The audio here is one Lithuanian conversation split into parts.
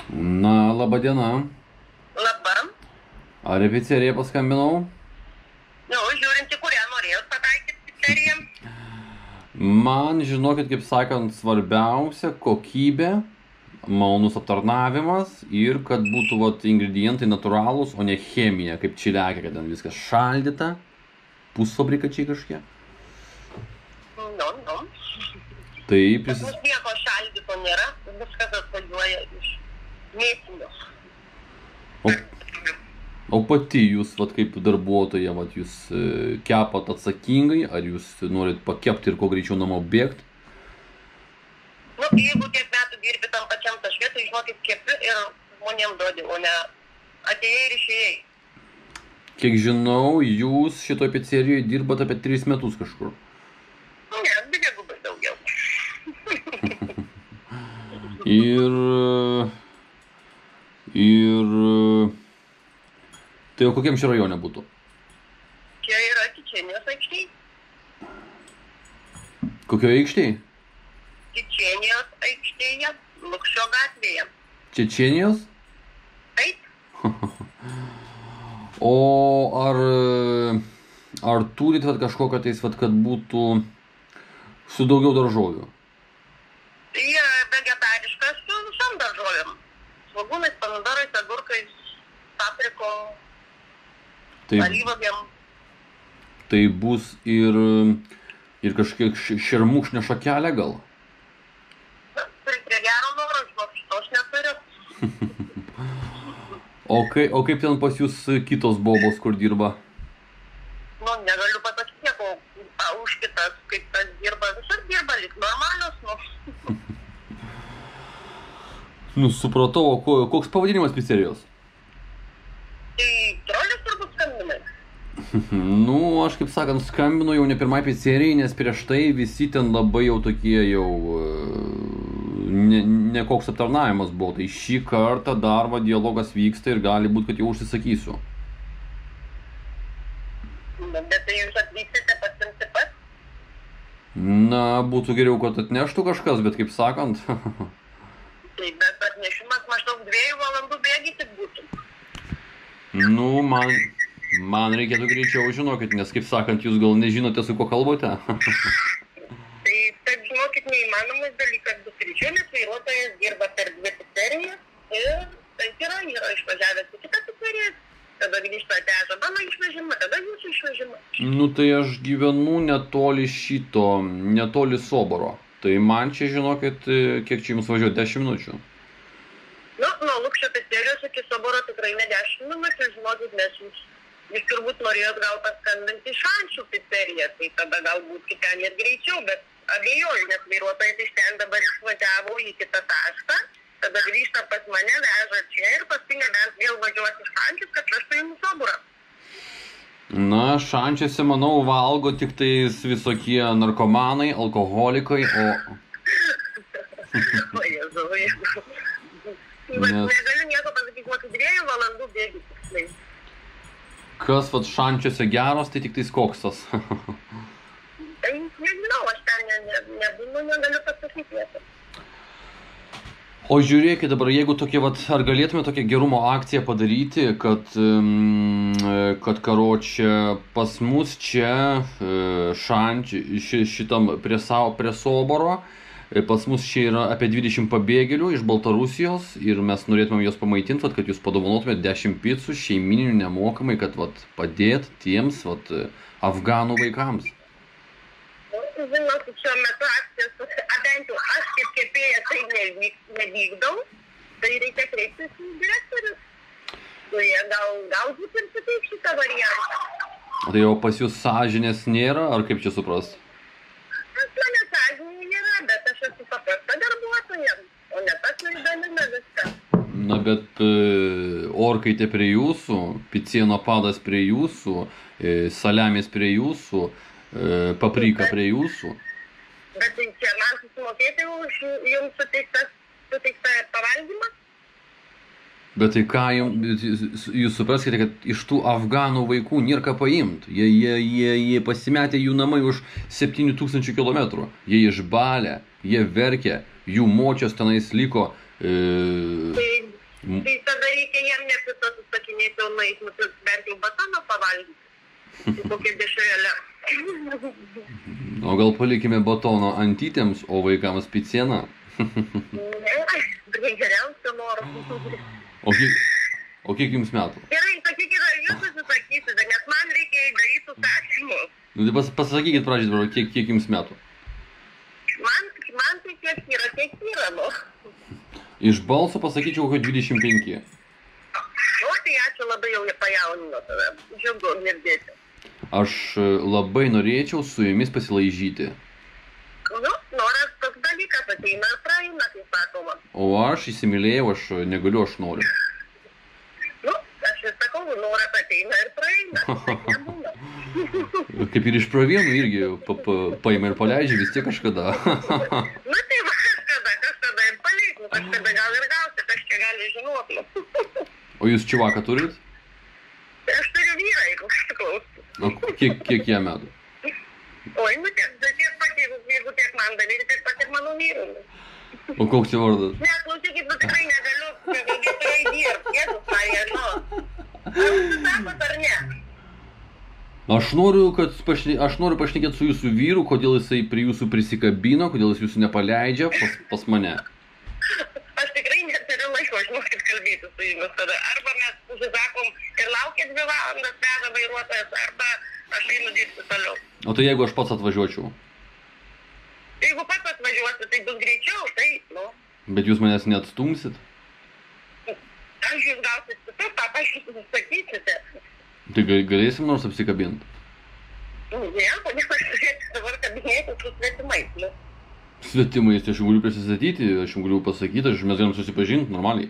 Na, laba diena. Laba. Ar į pizzeriją paskambinau? Nu, žiūrint į kurią norėjot pataikyti pizzeriją. Man, žinokit, kaip sakant, svarbiausia kokybė, malonus aptarnavimas ir kad būtų ingredientai natūralūs, o ne chemija, kaip čiliakė, kad ten viskas šaldyta, pusfabrikačiai kažkiek. Nu. Tai Pas mus nieko šaldyto nėra, viskas atvažiuoja iš mėsinio. O pati jūs, kaip darbuotoja, jūs kepat atsakingai, ar jūs norit pakepti ir kuo greičiau namo bėgti? Nu, jeigu tiek metų dirbi tam pačiam taške, tai žinokit kepi ir žmonėm duodi, o ne atėjai ir išėjai. Kiek žinau, jūs šitoj pizzerijoje dirbat apie 3 metus kažkur. Ne, dvigubai daugiau. Tai o kokiam čia rajone būtų? Čia yra Čečėnijos aikštėj. Kokioje aikštėje? Čečėnijos aikštėje, Lukšio gatvėje. Čečėnijos? Taip. O ar turit kažkokią tais, kad būtų su daugiau daržovių? Tai vegetariškas su visom daržovėm. Svogūnais, pomidorais, agurkais, paprikom, alyvuogėm. Tai bus ir kažkiek šermukšnio šakelė gal? Na, prie gero noro, žinok, šitos neturiu. O kaip ten pas jūs kitos bobos, kur dirba? Nu, negaliu pasakyti nieko, už kitas, kaip tas dirba, visur dirba, lyg normalios, nu. Nu, supratau, o koks pavadinimas pizzerijos? Tai trolis turbūt skambinai. Nu, aš kaip sakant, skambinu jau ne pirmai pizzerijai, nes prieš tai visi ten labai jau tokie ne koks aptarnavimas buvo. Tai šį kartą dar dialogas vyksta ir gali būti, kad jau užsisakysiu. Bet tai jūs atvyksite pasimti pats? Na, būtų geriau, kad atneštų kažkas, bet kaip sakant. Tai bet atnešimas maždaug 2 valandų bėgi tik būtų. Nu, man reikėtų greičiau, žinokit, nes kaip sakant, jūs gal nežinote, su kuo kalbate. Tai taip, žinokit, neįmanomas dalykas bus greičiau, nes vairuotojas dirba per 2 pizzerijas ir taip yra išvažiavęs į kitą pizzeriją. Tada grįžta atveža mano išvežimą, tada jūsų išvežimą. Nu, tai aš gyvenu netoli netoli Soboro. Tai man čia, žinokit, kiek čia jums važiuoti, 10 minučių? Nu, nuo Lukšio pizzerijos iki Soboro tikrai ne 10 minučių, žinokit, nes jūs turbūt norėjot gal paskambinti Šančių pizzeriją, tai tada galbūt ten ir greičiau, bet abejoju, nes vairuotojas iš ten dabar išvažiavo į kitą tašką, tada grįžta pas mane, veža čia ir paskui nebent vėl važiuoti Šančius, kad vežtų jums Soborą. Na, Šančiuose, manau, valgo tik tais visokie narkomanai, alkoholikai, o... O Jėzau. Negaliu nieko pasakyti, kokį 2 valandų bėgi tiksliai. Kas Šančiuose geros, tai tik tais koksas. Tai nežinau, aš ten nebūnu, negaliu pasakyti. O žiūrėkit dabar, jeigu tokie, ar galėtume tokią gerumo akciją padaryti, kad karočią pas mus čia, šitam prie Soboro, pas mus čia yra apie 20 pabėgėlių iš Baltarusijos ir mes norėtumėm juos pamaitinti, kad jūs padovanotumėte 10 picų šeimininių nemokamai, kad padėt tiems afganų vaikams. Žinot, šiuo metu akcijos, bent jau aš kaip kepėja tai nevykdau, tai reikia kreiptis į direktorius, kurie galbūt ir suteiks šitą variantą. Tai jau pas jūs sąžinės nėra, ar kaip čia suprast? Pas mane sąžinė nėra, bet aš esu paprasta darbuotoja, o ne pats išdalina viską. Na, bet orkaitė prie jūsų, picieno padas prie jūsų, saliamis prie jūsų, paprika prie jūsų. Bet tai čia man susimokėti už jums suteiktą pavalgymą? Bet tai ką jūs supraskite, kad iš tų afganų vaikų nėra ką paimt. Jie pasimetė jų namai už 7000 kilometrų. Jie išbalę, jie verkia, jų močios tenais liko. Tai Tai tada reikia jiem neprisasusakinėti, o nueiti, bent jau batoną pavalgyti. Tai kokia dešrelė. O gal palikime batono antytėms, o vaikams picieną? Ne, geriausia noro. O kiek jums metų? Gerai, sakykite, ar jūs susisakysite, nes man reikia įdaryti užsakymus. Nu, tai pasakykit pradžiai, kiek jums metų? Man tai kiek yra, nu. Iš balso pasakyčiau, kad 25. O, tai ačiū labai jau pajaunino tave. Džiugu girdėti. Aš labai norėčiau su jumis pasilaižyti. Nu, noras toks dalykas ateina ir praeina, kaip sakoma. O aš įsimylėjau, aš negaliu, aš noriu. Nu, aš ir sakau, noras ateina ir praeina. Tai nebūna. Kaip ir iš pravienų irgi paima ir paleidžia vis tiek kažkada. Nu, tai va, kažkada ir paleidžiu, kažkada gal ir gausi, kažkiek gali žinoti. O jūs čiuvaką turit? Aš turiu vyrą, jeigu klausti. O kiek jie metų? Oi, nu tiek pat, jeigu tiek man daryti, tiek pat ir mano vyrų. O koks jo vardas? Ne, klausykit, nu tikrai negaliu, tikrai dirbti, jėzus Marija, nu. Ar jūs sakot ar ne? Aš noriu pašnekėti su jūsų vyru, kodėl jisai prie jūsų prisikabino, kodėl jis jūsų nepaleidžia pas mane. Aš tikrai neturiu laiko, žinokit, kalbėti su jumis tada. Arba mes susisakom ir laukia 2 valandas veža vairuotojas, arba aš einu dirbti toliau. O tai jeigu aš pats atvažiuočiau? Jeigu pats atvažiuosi, tai bus greičiau, tai, nu. Bet jūs manęs neatstumsit? Aš jūs gausit tiesiog, tą pašys susakysite. Tai galėsim nors apsikabinti? Ne, kodėl aš turėčiau dabar kabinėti su svetimais, nu. Svetimais, tai aš jums galiu prisistatyti, aš jums galiu pasakyti, mes galim susipažinti normaliai.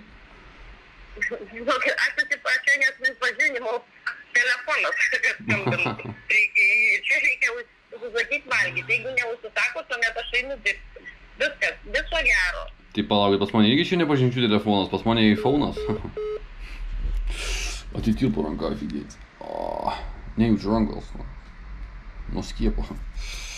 Aš čia nesusipažinimo telefonas, kad skambinu. Čia reikia užsisakyti valgyti, jeigu neužsisakot, tuomet aš einu dirbti. Viskas, viso gero. Tai palaukit, pas mane irgi čia nepažinčių telefonas, pas mane iPhone'as. Atitirpo ranką, aфигеть. Nejaučiu rankos nuo skiepo.